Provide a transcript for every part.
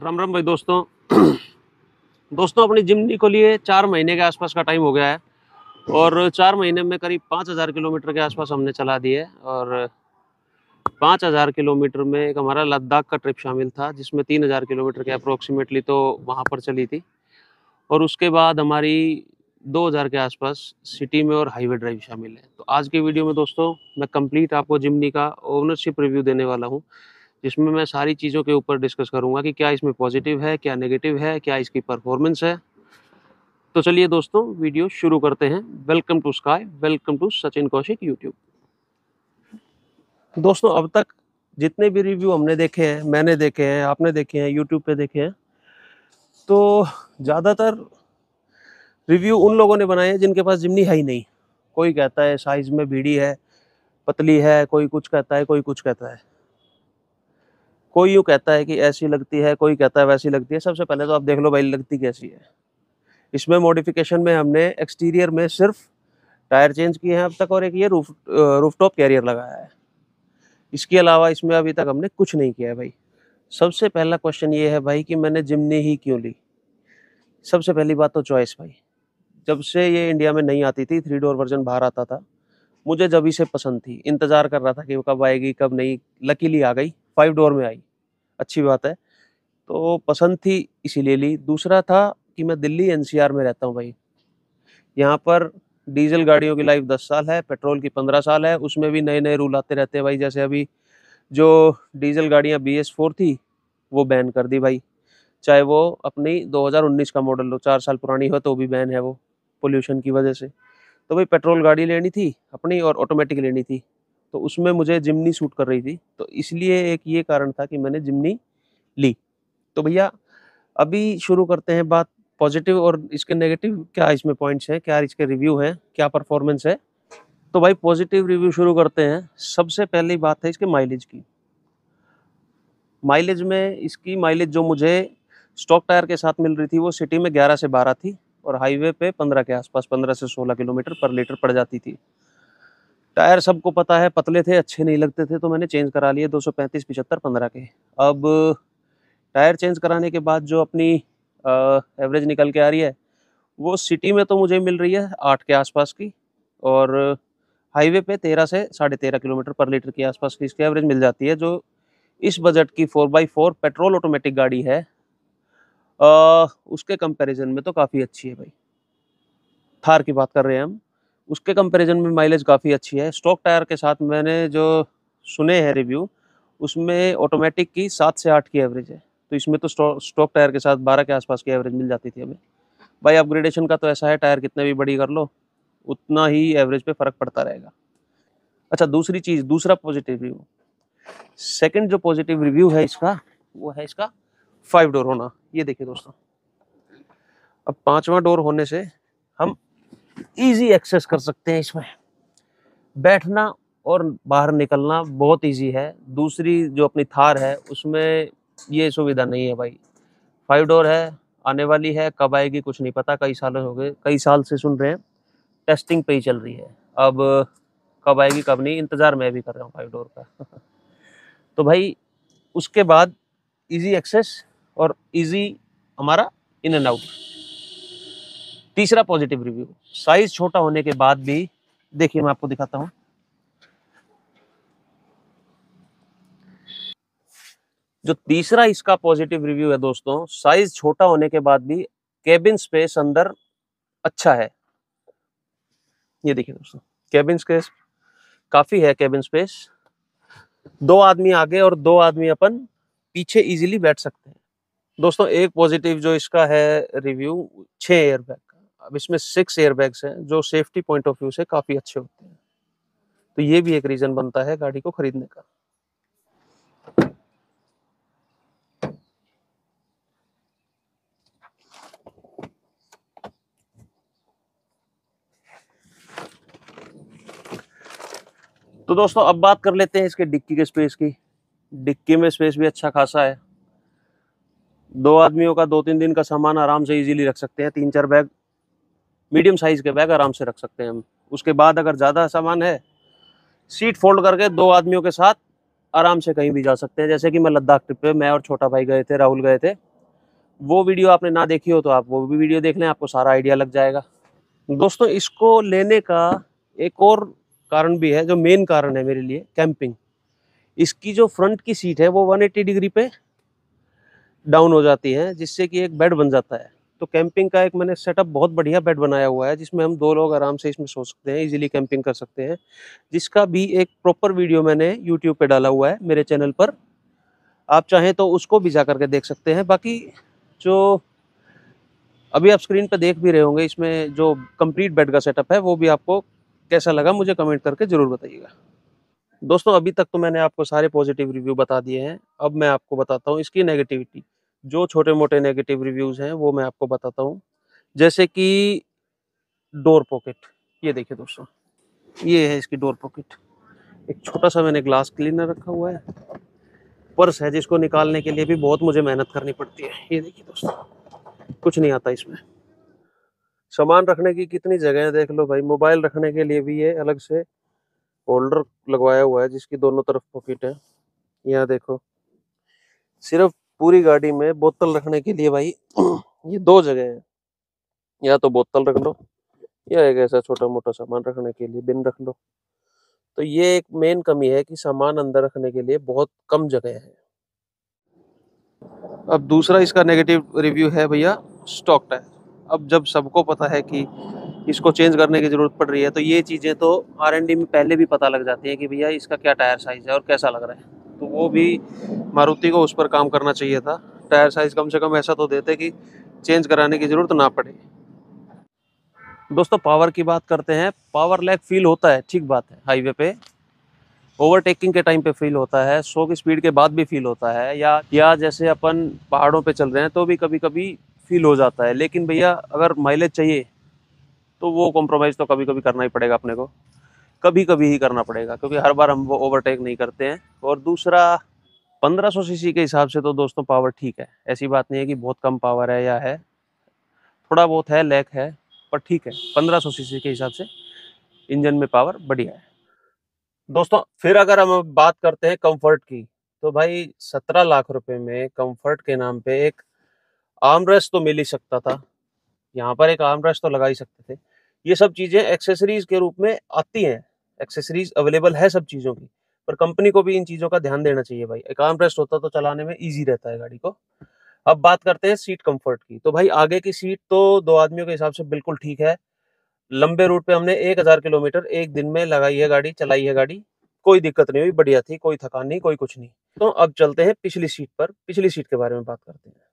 राम राम भाई दोस्तों। दोस्तों अपनी जिमनी को लिए 4 महीने के आसपास का टाइम हो गया है और 4 महीने में करीब 5000 किलोमीटर के आसपास हमने चला दिए। और 5000 किलोमीटर में एक हमारा लद्दाख का ट्रिप शामिल था जिसमें 3000 किलोमीटर के अप्रोक्सीमेटली तो वहाँ पर चली थी। और उसके बाद हमारी 2000 के आसपास सिटी में और हाईवे ड्राइव शामिल है। तो आज के वीडियो में दोस्तों मैं कंप्लीट आपको जिमनी का ओनरशिप रिव्यू देने वाला हूँ, जिसमें मैं सारी चीज़ों के ऊपर डिस्कस करूंगा कि क्या इसमें पॉजिटिव है, क्या नेगेटिव है, क्या इसकी परफॉर्मेंस है। तो चलिए दोस्तों वीडियो शुरू करते हैं। Welcome to Sky, welcome to Sachin Kaushik YouTube. दोस्तों अब तक जितने भी रिव्यू हमने देखे हैं, मैंने देखे हैं, आपने देखे हैं, यूट्यूब पे देखे हैं, तो ज़्यादातर रिव्यू उन लोगों ने बनाए हैं जिनके पास जिमनी है ही नहीं। कोई कहता है साइज में भीड़ी है, पतली है, कोई कुछ कहता है, कोई कुछ कहता है, कोई यूँ कहता है कि ऐसी लगती है, कोई कहता है वैसी लगती है। सबसे पहले तो आप देख लो भाई लगती कैसी है। इसमें मॉडिफिकेशन में हमने एक्सटीरियर में सिर्फ टायर चेंज किए हैं अब तक, और एक ये रूफटॉप कैरियर लगाया है। इसके अलावा इसमें अभी तक हमने कुछ नहीं किया है भाई। सबसे पहला क्वेश्चन ये है भाई कि मैंने जिमनी ही क्यों ली। सबसे पहली बात तो चॉइस भाई। जब से ये इंडिया में नहीं आती थी, 3 डोर वर्जन बाहर आता था, मुझे जब से पसंद थी। इंतज़ार कर रहा था कि वो कब आएगी कब नहीं। लकीली आ गई, 5 डोर में आई, अच्छी बात है। तो पसंद थी इसीलिए ली। दूसरा था कि मैं दिल्ली एनसीआर में रहता हूँ भाई। यहाँ पर डीजल गाड़ियों की लाइफ 10 साल है, पेट्रोल की 15 साल है। उसमें भी नए नए रूल आते रहते हैं भाई। जैसे अभी जो डीजल गाड़ियाँ BS4 थी वो बैन कर दी भाई, चाहे वो अपनी 2019 का मॉडल हो, 4 साल पुरानी हो तो भी बैन है वो, पोल्यूशन की वजह से। तो भाई पेट्रोल गाड़ी लेनी थी अपनी और ऑटोमेटिक लेनी थी, तो उसमें मुझे जिमनी सूट कर रही थी। तो इसलिए एक ये कारण था कि मैंने जिमनी ली। तो भैया अभी शुरू करते हैं बात पॉजिटिव और इसके नेगेटिव, क्या इसमें पॉइंट्स हैं, क्या इसके रिव्यू हैं, क्या परफॉर्मेंस है। तो भाई पॉजिटिव रिव्यू शुरू करते हैं। सबसे पहली बात है इसके माइलेज की। माइलेज में इसकी माइलेज जो मुझे स्टॉक टायर के साथ मिल रही थी वो सिटी में 11 से 12 थी और हाईवे पे 15 के आसपास, 15 से 16 किलोमीटर पर लीटर पड़ जाती थी। टायर सबको पता है पतले थे, अच्छे नहीं लगते थे, तो मैंने चेंज करा लिए 235, 75, 15 के। अब टायर चेंज कराने के बाद जो अपनी एवरेज निकल के आ रही है वो सिटी में तो मुझे मिल रही है 8 के आसपास की, और हाईवे पे 13 से 13.5 किलोमीटर पर लीटर के आसपास की इसकी एवरेज मिल जाती है, जो इस बजट की 4x4 पेट्रोल ऑटोमेटिक गाड़ी है उसके कंपैरिजन में तो काफ़ी अच्छी है भाई। थार की बात कर रहे हैं हम, उसके कंपैरिजन में माइलेज काफ़ी अच्छी है। स्टॉक टायर के साथ मैंने जो सुने हैं रिव्यू, उसमें ऑटोमेटिक की 7 से 8 की एवरेज है, तो इसमें तो स्टॉक टायर के साथ 12 के आसपास की एवरेज मिल जाती थी हमें भाई। अपग्रेडेशन का तो ऐसा है, टायर कितने भी बड़ी कर लो उतना ही एवरेज पे फ़र्क पड़ता रहेगा। अच्छा दूसरी चीज़, दूसरा पॉजिटिव रिव्यू, सेकंड जो पॉजिटिव रिव्यू है इसका, वो है इसका 5 डोर होना। ये देखिए दोस्तों, अब 5वां डोर होने से हम इजी एक्सेस कर सकते हैं। इसमें बैठना और बाहर निकलना बहुत इजी है। दूसरी जो अपनी थार है उसमें ये सुविधा नहीं है भाई। 5 डोर है, आने वाली है, कब आएगी कुछ नहीं पता। कई साल हो गए, कई साल से सुन रहे हैं, टेस्टिंग पे ही चल रही है। अब कब आएगी कब नहीं, इंतज़ार मैं भी कर रहा हूँ 5 डोर का। तो भाई उसके बाद इजी एक्सेस और इजी हमारा इन एंड आउट। तीसरा पॉजिटिव रिव्यू, साइज छोटा होने के बाद भी, देखिए मैं आपको दिखाता हूँ। जो तीसरा इसका पॉजिटिव रिव्यू है दोस्तों, साइज छोटा होने के बाद भी केबिन स्पेस अंदर अच्छा है। ये देखिए दोस्तों, केबिन स्पेस काफी है। केबिन स्पेस 2 आदमी आगे और 2 आदमी अपन पीछे इजीली बैठ सकते हैं। दोस्तों एक पॉजिटिव जो इसका है रिव्यू, 6 एयरबैग का। अब इसमें 6 एयरबैग्स हैं जो सेफ्टी पॉइंट ऑफ व्यू से काफी अच्छे होते हैं, तो ये भी एक रीजन बनता है गाड़ी को खरीदने का। तो दोस्तों अब बात कर लेते हैं इसके डिक्की के स्पेस की। डिक्की में स्पेस भी अच्छा खासा है। 2 आदमियों का 2-3 दिन का सामान आराम से इजीली रख सकते हैं। 3-4 बैग, मीडियम साइज के बैग आराम से रख सकते हैं हम। उसके बाद अगर ज़्यादा सामान है, सीट फोल्ड करके 2 आदमियों के साथ आराम से कहीं भी जा सकते हैं। जैसे कि मैं लद्दाख ट्रिप पे, मैं और छोटा भाई गए थे, राहुल गए थे, वो वीडियो आपने ना देखी हो तो आप वो भी वीडियो देख लें, आपको सारा आइडिया लग जाएगा। दोस्तों इसको लेने का एक और कारण भी है, जो मेन कारण है मेरे लिए, कैंपिंग। इसकी जो फ्रंट की सीट है वो 180 डिग्री पे डाउन हो जाती है, जिससे कि एक बेड बन जाता है। तो कैंपिंग का एक मैंने सेटअप बहुत बढ़िया बेड बनाया हुआ है, जिसमें हम 2 लोग आराम से इसमें सो सकते हैं, इजीली कैंपिंग कर सकते हैं, जिसका भी एक प्रॉपर वीडियो मैंने यूट्यूब पे डाला हुआ है मेरे चैनल पर। आप चाहें तो उसको भी जा करके देख सकते हैं। बाकी जो अभी आप स्क्रीन पे देख भी रहे होंगे, इसमें जो कंप्लीट बेड का सेटअप है वो भी आपको कैसा लगा मुझे कमेंट करके ज़रूर बताइएगा। दोस्तों अभी तक तो मैंने आपको सारे पॉजिटिव रिव्यू बता दिए हैं, अब मैं आपको बताता हूँ इसकी नेगेटिविटी। जो छोटे-मोटे नेगेटिव रिव्यूज़ हैं वो मैं आपको बताता हूँ। जैसे कि डोर पॉकेट, ये देखिए दोस्तों, ये है इसकी डोर पॉकेट। एक छोटा-सा मैंने ग्लास क्लीनर रखा हुआ है। पर्स है जिसको निकालने के लिए भी बहुत मुझे मेहनत करनी पड़ती है। ये देखिए दोस्तों, कुछ नहीं आता इसमें। सामान रखने की कितनी जगह है देख लो भाई। मोबाइल रखने के लिए भी ये अलग से होल्डर लगवाया हुआ है, जिसकी दोनों तरफ पॉकेट है। यहाँ देखो, सिर्फ पूरी गाड़ी में बोतल रखने के लिए भाई ये 2 जगह है। या तो बोतल रख लो, या एक ऐसा छोटा-मोटा सामान रखने के लिए बिन रख लो। तो ये एक मेन कमी है कि सामान अंदर रखने के लिए बहुत कम जगह है। अब दूसरा इसका नेगेटिव रिव्यू है भैया स्टॉक टायर। अब जब सबको पता है कि इसको चेंज करने की ज़रूरत पड़ रही है, तो ये चीज़ें तो R&D में पहले भी पता लग जाती हैं कि भैया इसका क्या टायर साइज़ है और कैसा लग रहा है। तो वो भी मारुति को उस पर काम करना चाहिए था। टायर साइज़ कम से कम ऐसा तो देते कि चेंज कराने की ज़रूरत ना पड़े। दोस्तों पावर की बात करते हैं। पावर लैग फील होता है, ठीक बात है। हाईवे पे ओवरटेकिंग के टाइम पे फील होता है, 100 की स्पीड के बाद भी फील होता है, या जैसे अपन पहाड़ों पे चल रहे हैं तो भी कभी-कभी फील हो जाता है। लेकिन भैया अगर माइलेज चाहिए तो वो कॉम्प्रोमाइज़ तो कभी-कभी करना ही पड़ेगा अपने को। कभी-कभी ही करना पड़ेगा, क्योंकि हर बार हम वो ओवरटेक नहीं करते हैं। और दूसरा 1500 सीसी के हिसाब से तो दोस्तों पावर ठीक है। ऐसी बात नहीं है कि बहुत कम पावर है या है, थोड़ा बहुत है, लैग है, पर ठीक है। 1500 सीसी के हिसाब से इंजन में पावर बढ़िया है। दोस्तों फिर अगर हम बात करते हैं कंफर्ट की, तो भाई 17 लाख रुपए में कंफर्ट के नाम पे एक आर्मरेस्ट तो मिल ही सकता था। यहाँ पर एक आर्मरेस्ट तो लगा ही सकते थे। ये सब चीज़ें एक्सेसरीज़ के रूप में आती हैं, एक्सेसरीज़ अवेलेबल है सब चीज़ों की, पर कंपनी को भी इन चीज़ों का ध्यान देना चाहिए भाई। एक आर्मरेस्ट होता तो चलाने में ईज़ी रहता है गाड़ी को। अब बात करते हैं सीट कम्फर्ट की, तो भाई आगे की सीट तो 2 आदमियों के हिसाब से बिल्कुल ठीक है। लंबे रूट पे हमने 1000 किलोमीटर एक दिन में लगाई है गाड़ी, चलाई है गाड़ी, कोई दिक्कत नहीं हुई, बढ़िया थी, कोई थकान नहीं, कोई कुछ नहीं। तो अब चलते हैं पिछली सीट पर, पिछली सीट के बारे में बात करते हैं।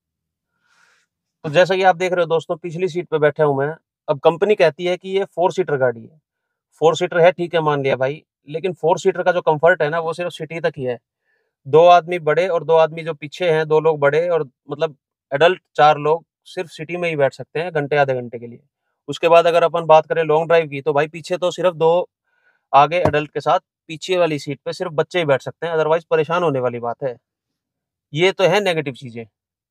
तो जैसा कि आप देख रहे हो दोस्तों, पिछली सीट पे बैठा हूँ मैं। अब कंपनी कहती है कि ये 4 सीटर गाड़ी है। 4 सीटर है, ठीक है, मान लिया भाई, लेकिन 4 सीटर का जो कम्फर्ट है ना, वो सिर्फ सिटी तक ही है। 2 आदमी बड़े और 2 आदमी जो पीछे हैं, 2 लोग बड़े और मतलब एडल्ट 4 लोग सिर्फ सिटी में ही बैठ सकते हैं घंटे आधे घंटे के लिए। उसके बाद अगर अपन बात करें लॉन्ग ड्राइव की, तो भाई पीछे तो सिर्फ 2 आगे एडल्ट के साथ पीछे वाली सीट पे सिर्फ बच्चे ही बैठ सकते हैं, अदरवाइज़ परेशान होने वाली बात है। ये तो है नेगेटिव चीज़ें।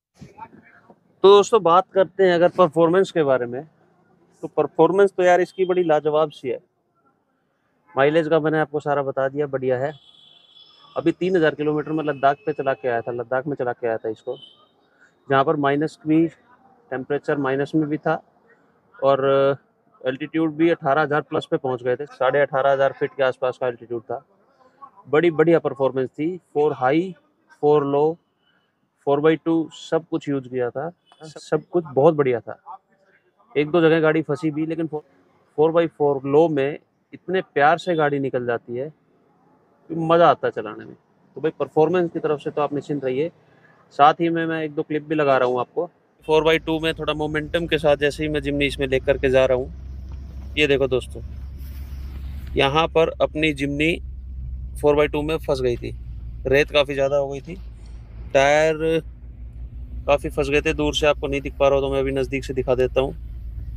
तो दोस्तों बात करते हैं अगर परफॉर्मेंस के बारे में, तो परफॉर्मेंस तो यार इसकी बड़ी लाजवाब सी है। माइलेज का मैंने आपको सारा बता दिया, बढ़िया है। अभी 3000 किलोमीटर में लद्दाख पे चला के आया था, लद्दाख में चला के आया था इसको, जहाँ पर माइनस भी, टेम्परेचर माइनस में भी था और एल्टीट्यूड भी 18,000 प्लस पे पहुँच गए थे। 18,500 फीट के आसपास का एल्टीट्यूड था। बड़ी बढ़िया परफॉर्मेंस थी। 4 हाई, 4 लो, 4x2 सब कुछ यूज़ किया था, सब कुछ बहुत बढ़िया था। 1-2 जगह गाड़ी फंसी भी, लेकिन 4x4 लो में इतने प्यार से गाड़ी निकल जाती है कि मज़ा आता है चलाने में। तो भाई परफॉर्मेंस की तरफ से तो आप निश्चिंत रहिए। साथ ही में मैं 1-2 क्लिप भी लगा रहा हूँ आपको। 4x2 में थोड़ा मोमेंटम के साथ जैसे ही मैं जिम्नी इसमें लेकर के जा रहा हूँ, ये देखो दोस्तों, यहाँ पर अपनी जिम्नी 4x2 में फंस गई थी। रेत काफ़ी ज़्यादा हो गई थी, टायर काफ़ी फंस गए थे। दूर से आपको नहीं दिख पा रहा हो तो मैं अभी नज़दीक से दिखा देता हूँ।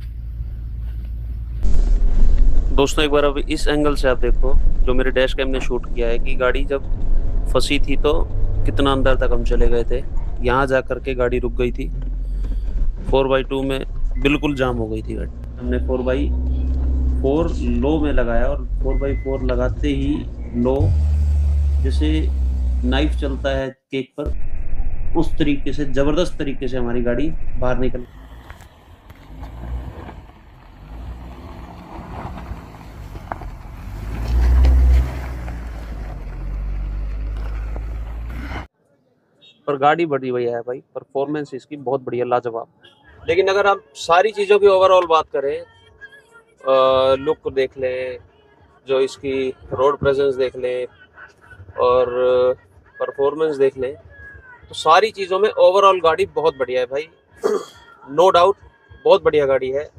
दोस्तों एक बार अब इस एंगल से आप देखो, जो मेरे डैश कैम ने शूट किया है, कि गाड़ी जब फंसी थी तो कितना अंदर तक हम चले गए थे। यहाँ जा कर के गाड़ी रुक गई थी। 4x2 में बिल्कुल जाम हो गई थी गाड़ी। हमने 4x4 लो में लगाया और 4x4 लगाते ही लो, जैसे नाइफ चलता है केक पर, उस तरीके से ज़बरदस्त तरीके से हमारी गाड़ी बाहर निकल। पर गाड़ी बड़ी बढ़िया है भाई, परफॉर्मेंस इसकी बहुत बढ़िया, लाजवाब। लेकिन अगर आप सारी चीज़ों की ओवरऑल बात करें, लुक देख लें, जो इसकी रोड प्रेजेंस देख लें और परफॉर्मेंस देख लें, तो सारी चीज़ों में ओवरऑल गाड़ी बहुत बढ़िया है भाई। नो डाउट बहुत बढ़िया गाड़ी है।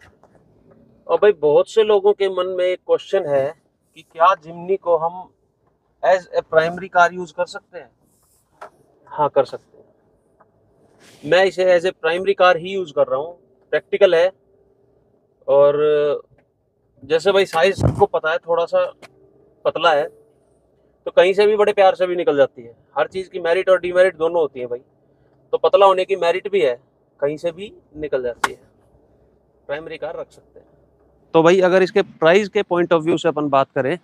और भाई बहुत से लोगों के मन में एक क्वेश्चन है कि क्या जिमनी को हम as a primary car use कर सकते हैं? हाँ, कर सकते हैं। मैं इसे एज ए प्राइमरी कार ही यूज़ कर रहा हूँ। प्रैक्टिकल है, और जैसे भाई साइज सबको पता है, थोड़ा सा पतला है, तो कहीं से भी बड़े प्यार से भी निकल जाती है। हर चीज़ की मेरिट और डीमेरिट दोनों होती है भाई। तो पतला होने की मेरिट भी है, कहीं से भी निकल जाती है। प्राइमरी कार रख सकते हैं। तो भाई अगर इसके प्राइस के पॉइंट ऑफ व्यू से अपन बात करें,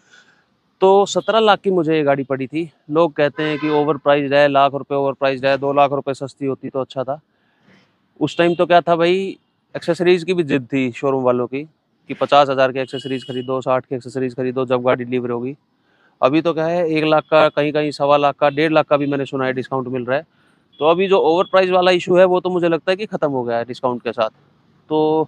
तो 17 लाख की मुझे ये गाड़ी पड़ी थी। लोग कहते हैं कि ओवर प्राइस्ड है, लाख रुपए ओवर प्राइस्ड है, 2 लाख रुपए सस्ती होती तो अच्छा था। उस टाइम तो क्या था भाई, एक्सेसरीज़ की भी जिद थी शोरूम वालों की कि 50,000 के एक्सेसरीज़ खरीदो, 60 के एक्सेसरीज़ खरीदो जब गाड़ी डिलीवर होगी। अभी तो क्या है, 1 लाख का, कहीं कहीं 1.25 लाख का, 1.5 लाख का भी मैंने सुना है डिस्काउंट मिल रहा है। तो अभी जो ओवर प्राइस वाला इशू है वो तो मुझे लगता है कि ख़त्म हो गया है डिस्काउंट के साथ। तो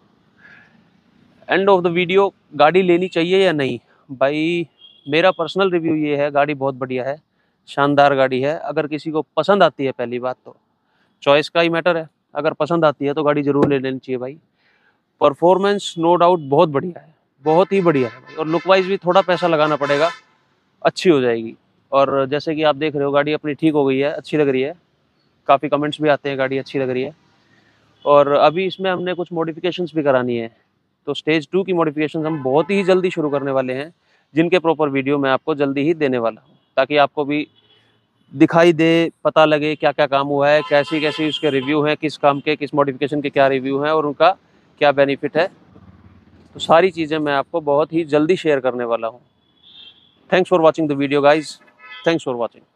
एंड ऑफ द वीडियो, गाड़ी लेनी चाहिए या नहीं भाई, मेरा पर्सनल रिव्यू ये है, गाड़ी बहुत बढ़िया है, शानदार गाड़ी है। अगर किसी को पसंद आती है, पहली बात तो चॉइस का ही मैटर है, अगर पसंद आती है तो गाड़ी ज़रूर ले लेनी चाहिए भाई। परफॉर्मेंस नो डाउट बहुत बढ़िया है, बहुत ही बढ़िया है भाई। और लुक वाइज भी थोड़ा पैसा लगाना पड़ेगा, अच्छी हो जाएगी। और जैसे कि आप देख रहे हो, गाड़ी अपनी ठीक हो गई है, अच्छी लग रही है। काफ़ी कमेंट्स भी आते हैं गाड़ी अच्छी लग रही है। और अभी इसमें हमने कुछ मॉडिफिकेशंस भी करानी है, तो स्टेज 2 की मॉडिफिकेशंस हम बहुत ही जल्दी शुरू करने वाले हैं, जिनके प्रॉपर वीडियो मैं आपको जल्दी ही देने वाला हूँ, ताकि आपको भी दिखाई दे, पता लगे क्या क्या काम हुआ है, कैसी कैसी उसके रिव्यू हैं, किस काम के, किस मॉडिफिकेशन के क्या रिव्यू हैं और उनका क्या बेनिफिट है। तो सारी चीज़ें मैं आपको बहुत ही जल्दी शेयर करने वाला हूँ। Thanks for watching the video guys, thanks for watching.